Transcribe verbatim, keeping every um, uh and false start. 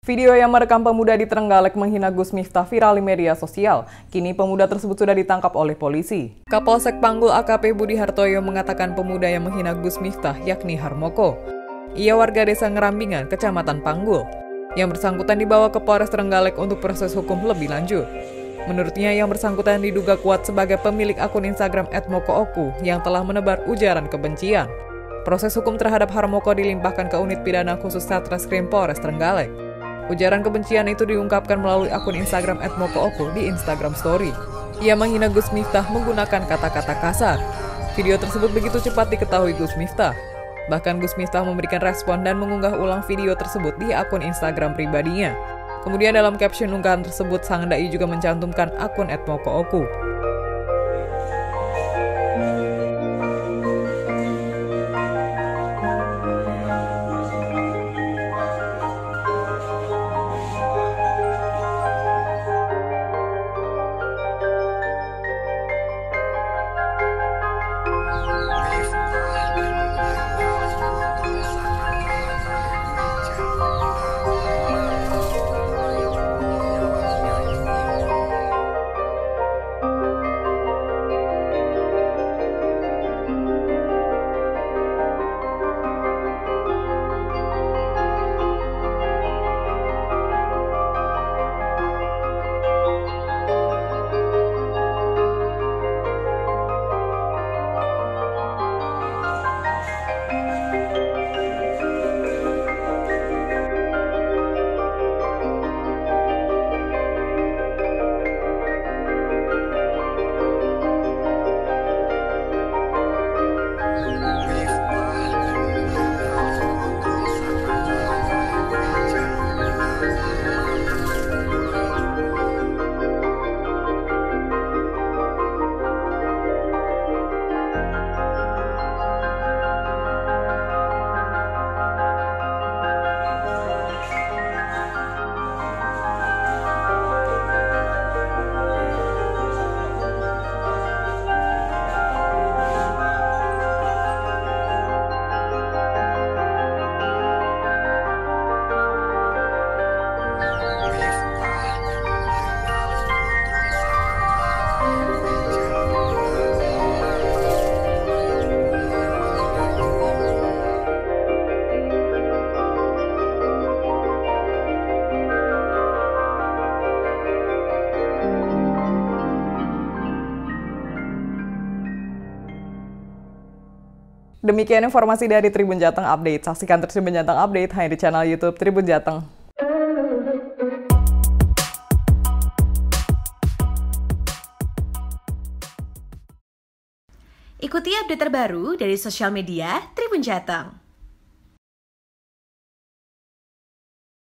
Video yang merekam pemuda di Trenggalek menghina Gus Miftah viral di media sosial. Kini pemuda tersebut sudah ditangkap oleh polisi. Kapolsek Panggul A K P Budi Hartoyo mengatakan pemuda yang menghina Gus Miftah yakni Harmoko. Ia warga desa Ngerambingan, Kecamatan Panggul. Yang bersangkutan dibawa ke Polres Trenggalek untuk proses hukum lebih lanjut. Menurutnya yang bersangkutan diduga kuat sebagai pemilik akun Instagram et mokooku yang telah menebar ujaran kebencian. Proses hukum terhadap Harmoko dilimpahkan ke unit pidana khusus Satreskrim Polres Trenggalek. Ujaran kebencian itu diungkapkan melalui akun Instagram et mokooku di Instagram Story. Ia menghina Gus Miftah menggunakan kata-kata kasar. Video tersebut begitu cepat diketahui Gus Miftah. Bahkan Gus Miftah memberikan respon dan mengunggah ulang video tersebut di akun Instagram pribadinya. Kemudian dalam caption unggahan tersebut, sang dai juga mencantumkan akun et mokooku. Demikian informasi dari Tribun Jateng Update. Saksikan Tribun Jateng Update hanya di channel YouTube Tribun Jateng. Ikuti update terbaru dari sosial media Tribun Jateng.